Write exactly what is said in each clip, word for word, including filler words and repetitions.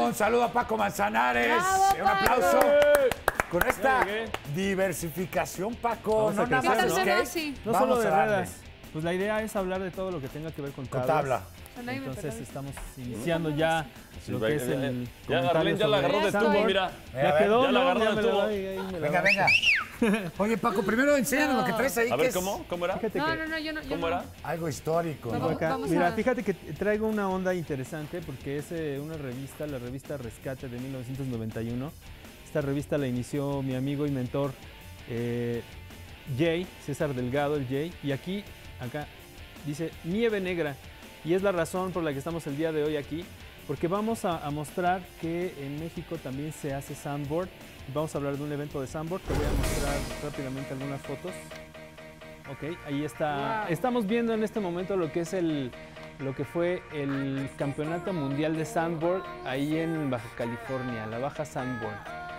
Un saludo a Paco Manzanares. ¡Bravo, Un aplauso. Paco! Con esta ¿Qué? diversificación, Paco. Vamos a No nada crecer, más ¿no? skate. Sí. No Vamos solo de a darle. ruedas. Pues la idea es hablar de todo lo que tenga que ver con Con tablas. tabla. Nadie me Entonces perdona. estamos iniciando ya Sí, lo va- que es ya- el Ya, comentario Arlen ya la sobre agarró de Estoy. tubo, mira. Venga, Ya a ver, quedó, ya la ¿no? agarró Ya de me lo tubo. doy, ahí me la Venga, doy. venga. Oye, Paco, primero enséñanos lo que traes ahí. A que ver, es ¿cómo? ¿Cómo era? Fíjate No, que no, no, yo no. yo ¿Cómo no. era? Algo histórico, Vamos- ¿no? acá. vamos Mira, a- fíjate que traigo una onda interesante porque es eh, una revista, la revista Rescate de mil novecientos noventa y uno. Esta revista la inició mi amigo y mentor eh, Jay, César Delgado, el Jay. Y aquí, acá, dice Nieve Negra. Y es la razón por la que estamos el día de hoy aquí, porque vamos a, a mostrar que en México también se hace sandboard. Vamos a hablar de un evento de sandboard. Te voy a mostrar rápidamente algunas fotos. Ok, ahí está. Wow. Estamos viendo en este momento lo que es el, lo que fue el Campeonato Mundial de Sandboard ahí en Baja California, la Baja Sandboard.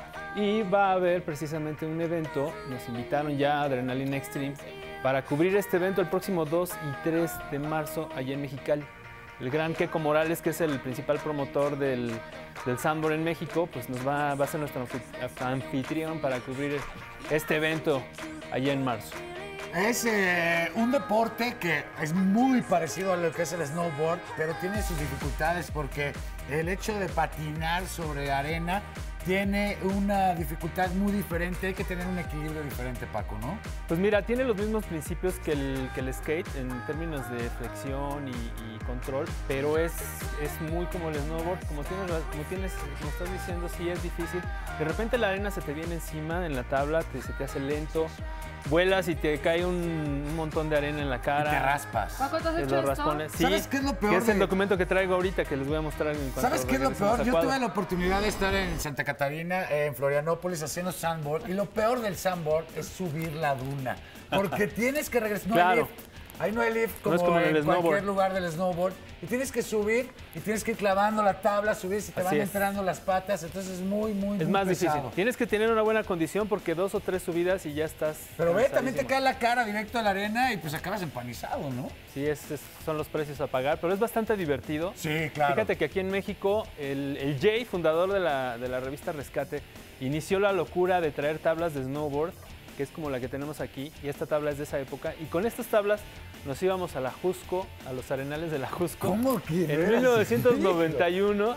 Y va a haber precisamente un evento, nos invitaron ya a Adrenaline Extreme para cubrir este evento el próximo dos y tres de marzo allá en Mexicali. El gran Keco Morales, que es el principal promotor del, del Sandboard en México, pues nos va, va a ser nuestro anfi- anfitrión para cubrir este evento allá en marzo. Es eh, un deporte que es muy parecido a lo que es el snowboard, pero tiene sus dificultades porque el hecho de patinar sobre arena tiene una dificultad muy diferente. Hay que tener un equilibrio diferente, Paco, ¿no? Pues mira, tiene los mismos principios que el, que el skate en términos de flexión y, y control, pero es, es muy como el snowboard, como tienes, como tienes, como estás diciendo, sí es difícil. De repente la arena se te viene encima en la tabla, te, se te hace lento, vuelas y te cae un, un montón de arena en la cara. Y te raspas. Paco, ¿te has Te hecho lo esto? raspones. Sí, ¿Sabes qué es lo peor que es el de- documento que traigo ahorita que les voy a mostrar en cuanto ¿Sabes qué es lo regresemos peor? a Yo cuadro. tuve la oportunidad de estar en Santa Catarina, eh, en Florianópolis, haciendo sandboard. Y lo peor del sandboard es subir la duna. Porque tienes que regresar. No hay Claro. lift. Ahí no hay lift como, No es como en en el cualquier snowboard. lugar del snowboard. Y tienes que subir y tienes que ir clavando la tabla, subir, si te Así van es. entrando las patas. Entonces es muy, muy, Es muy más pesado. difícil. Tienes que tener una buena condición porque dos o tres subidas y ya estás. Pero ve, también te cansadísimo. cae la cara directo a la arena y pues acabas empanizado, ¿no? Sí, es- es- son los precios a pagar, pero es bastante divertido. Sí, claro. Fíjate que aquí en México, el, el Jay, fundador de la, de la revista Rescate, inició la locura de traer tablas de snowboard, que es como la que tenemos aquí, y esta tabla es de esa época. Y con estas tablas nos íbamos a la Jusco, a los arenales de la Jusco. ¿Cómo que En eras? mil novecientos noventa y uno,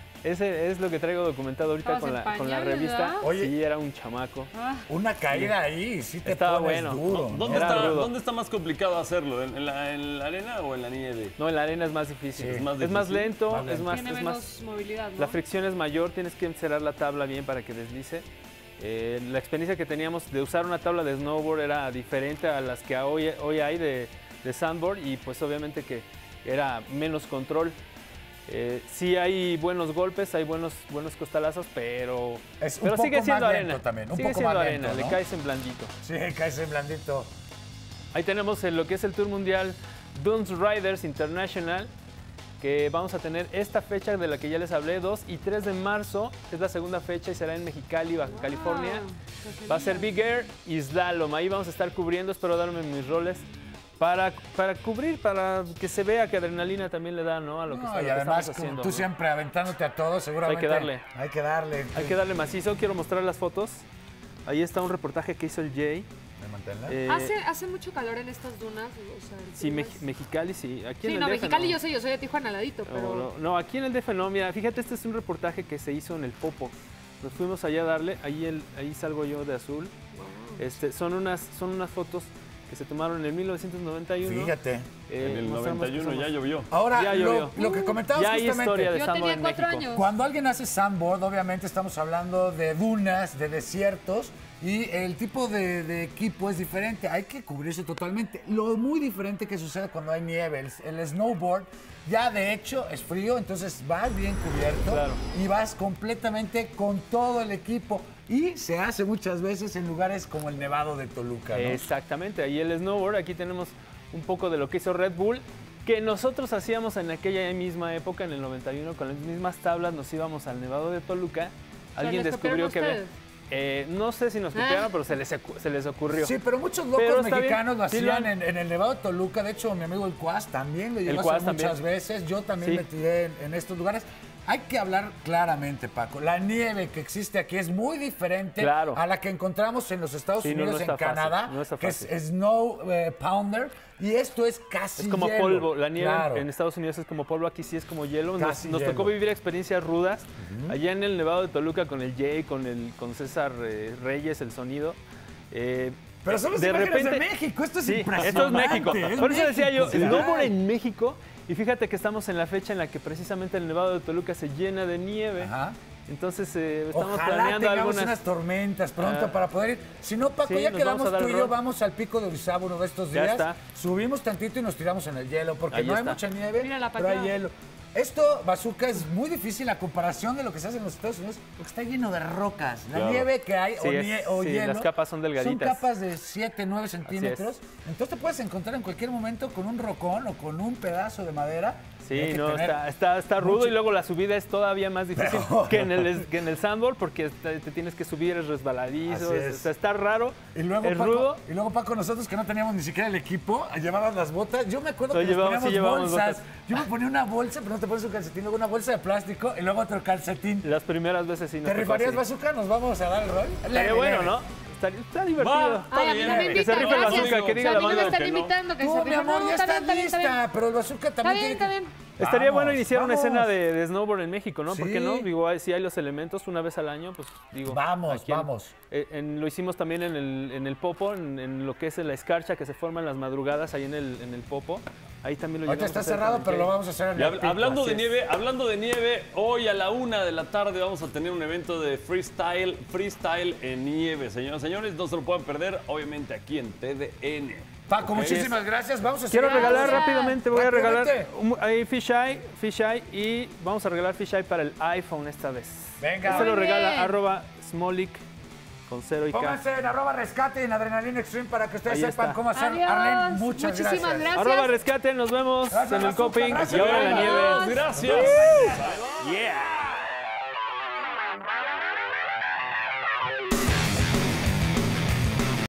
ese es lo que traigo documentado ahorita Estabas con la, en con la pañales, revista. ¿verdad? Oye. Sí, era un chamaco. Ah, Una caída ahí, sí te Estaba pones bueno. duro. ¿no? ¿Dónde Era está, rudo. ¿Dónde está más complicado hacerlo? ¿En, en la, en la arena o en la nieve? No, en la arena es más difícil. Sí. Es, Es más más difícil. lento, Más es lento. más, tiene es menos más movilidad, ¿no? la fricción es mayor, tienes que encerrar la tabla bien para que deslice. Eh, la experiencia que teníamos de usar una tabla de snowboard era diferente a las que hoy, hoy hay de, de sandboard y pues obviamente que era menos control. Eh, sí hay buenos golpes, hay buenos, buenos costalazos, pero, Es un pero poco sigue siendo más arena. lento también, un sigue poco siendo más arena, lento, ¿no? le caes en blandito. Sí, caes en blandito. Ahí tenemos en lo que es el Tour Mundial Dunes Riders International, que vamos a tener esta fecha de la que ya les hablé, dos y tres de marzo, es la segunda fecha y será en Mexicali, Baja California. qué Va a ser genial. Big Air y Slalom, ahí vamos a estar cubriendo, espero darme mis roles para, para cubrir, para que se vea que adrenalina también le da, ¿no? A lo que, No, está- y lo que además, estamos haciendo. tú ¿no? siempre aventándote a todo, seguramente. Hay que darle. Hay que darle. Hay que darle macizo, quiero mostrar las fotos. Ahí está un reportaje que hizo el Jay. ¿Me manténla? Eh, ¿Hace, hace mucho calor en estas dunas. O sea, sí, ¿dunas? Mex- Mexicali, sí. Aquí en Sí, el no, D F Mexicali no. yo sé, yo soy de Tijuana, al ladito, No, pero... no, no, aquí en el D F no, mira, fíjate, este es un reportaje que se hizo en el Popo. Nos fuimos allá a darle, ahí, el, ahí salgo yo de azul. Wow. Este, son, unas, son unas fotos que se tomaron en mil novecientos noventa y uno. Fíjate. Eh, en el mostramos noventa y uno que ya somos- llovió. Ahora, Ya lo, llovió. lo que comentabas Ya hay justamente. historia de Yo sandboard tenía en cuatro México. años. Cuando alguien hace sandboard, obviamente estamos hablando de dunas, de desiertos, y el tipo de, de equipo es diferente. Hay que cubrirse totalmente. Lo muy diferente que sucede cuando hay nieve. El, el snowboard ya de hecho es frío, entonces vas bien cubierto Claro. y vas completamente con todo el equipo. Y se hace muchas veces en lugares como el Nevado de Toluca, ¿no? Exactamente, ahí el snowboard, aquí tenemos un poco de lo que hizo Red Bull, que nosotros hacíamos en aquella misma época, en el noventa y uno, con las mismas tablas, nos íbamos al Nevado de Toluca. Alguien ¿les descubrió copiaron que había- ustedes? Eh, no sé si nos copiaron, Ah. pero se les, ocu- se les ocurrió. Sí, pero muchos locos Pero está mexicanos bien, lo sí lo hacían han- en, en el Nevado de Toluca. De hecho, mi amigo el Cuas también lo llegó a Cuas hacer muchas también. veces. Yo también Sí. me tiré en, en estos lugares. hay que hablar claramente, Paco. La nieve que existe aquí es muy diferente Claro. a la que encontramos en los Estados Sí, no, Unidos, no está en fácil, Canadá, no está que es fácil. Snow eh, Pounder, y esto es casi Es como hielo. polvo, la nieve Claro. en Estados Unidos es como polvo, aquí sí es como hielo. Nos, Casi nos tocó hielo. vivir experiencias rudas. Allá en el Nevado de Toluca con el Jay, con, el, con César eh, Reyes, el sonido. Eh, Pero somos de imágenes repente, de México, esto es sí, impresionante. esto es México. es Por eso decía yo, México, snowboard caray. en México. Y fíjate que estamos en la fecha en la que precisamente el Nevado de Toluca se llena de nieve. Ajá. Entonces eh, estamos Ojalá planeando tengamos algunas... unas tormentas pronto Ah. para poder ir. Si no, Paco, Sí, ya nos quedamos vamos a dar tú y el yo, rol. vamos al pico de Orizaba uno de estos Ya días. está. Subimos tantito y nos tiramos en el hielo, porque Ahí no hay está. mucha nieve, Mírala pa' pero hay acá. hielo. Esto, Bazooka, es muy difícil a comparación de lo que se hace en los Estados Unidos, porque está lleno de rocas. La Claro. nieve que hay, Sí, o, es- nie- o sí, hielo, las capas son delgaditas. son capas de siete, nueve centímetros. Entonces te puedes encontrar en cualquier momento con un rocón o con un pedazo de madera. Hay Sí, que no, tener está, está, está rudo mucho- y luego la subida es todavía más difícil Pero- que, en el, que en el sandboard porque te, te tienes que subir, es resbaladizo, Así es- es. o sea, está raro, Y luego, es Paco, rudo. y luego, Paco, nosotros que no teníamos ni siquiera el equipo, llevabas las botas. Yo me acuerdo Lo que nos llevamos, sí, poníamos llevábamos bolsas. botas. Yo me ponía una bolsa, pero no te pones un calcetín, luego una bolsa de plástico y luego otro calcetín. Las primeras veces sí no ¿Te rifarías, así. Bazooka? ¿Nos vamos a dar el rol? Estaría Leve, bueno, leve. ¿no? Estaría, está divertido. Va. Ay, a mí no me Que invitan, se rife el gracias. bazooka, que diga O sea, la a mí no me banda están que no. invitando, que Tú, se mi rife. amor, No, ya está está bien, está bien, está lista, bien. pero el Bazooka Está también bien, está tiene bien. que... Estaría Vamos, bueno iniciar una vamos. escena de, de snowboard en México, ¿no? ¿Por qué Sí. no? Digo, si hay los elementos una vez al año, pues digo. Vamos, aquí en- vamos. eh, en- lo hicimos también en el, en el Popo, en, en lo que es la escarcha que se forma en las madrugadas ahí en el, en el Popo. Ahí también lo Ahorita llegamos está a hacer cerrado, con el pero lo Jay. vamos a hacer en Y el hab- pico. hablando así de es. nieve, hablando de nieve, hoy a la una de la tarde vamos a tener un evento de freestyle, freestyle en nieve, señoras y señores, no se lo pueden perder, obviamente aquí en T D N. Paco, Ok. muchísimas gracias. Vamos a Quiero seguir- regalar Gracias. rápidamente, voy a regalar Rápidamente. un, ahí Fisheye, Fisheye y vamos a regalar Fisheye para el iPhone esta vez. Venga. Este lo Muy regala bien. arroba Smolik con cero y K. Pónganse en arroba rescate y en Adrenalina Extreme para que ustedes Ahí sepan está. cómo hacer. Adiós. Arlen, muchas Muchísimas gracias. gracias. Arroba rescate, nos vemos Gracias, en el Bazooka, coping gracias. y ahora en la nieve. Gracias. Yeah.